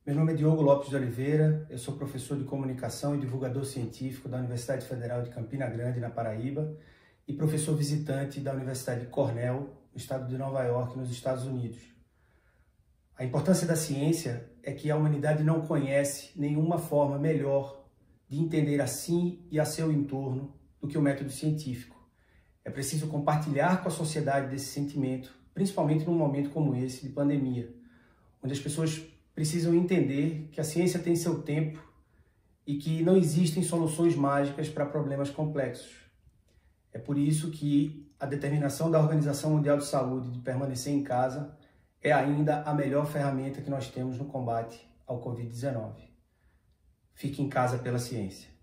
Meu nome é Diogo Lopes de Oliveira, eu sou professor de comunicação e divulgador científico da Universidade Federal de Campina Grande, na Paraíba, e professor visitante da Universidade de Cornell, no estado de Nova York, nos Estados Unidos. A importância da ciência é que a humanidade não conhece nenhuma forma melhor de entender a si e a seu entorno do que o método científico. É preciso compartilhar com a sociedade desse sentimento, principalmente num momento como esse de pandemia, onde as pessoas precisam entender que a ciência tem seu tempo e que não existem soluções mágicas para problemas complexos. É por isso que a determinação da Organização Mundial de Saúde de permanecer em casa é ainda a melhor ferramenta que nós temos no combate ao Covid-19. Fique em casa pela ciência.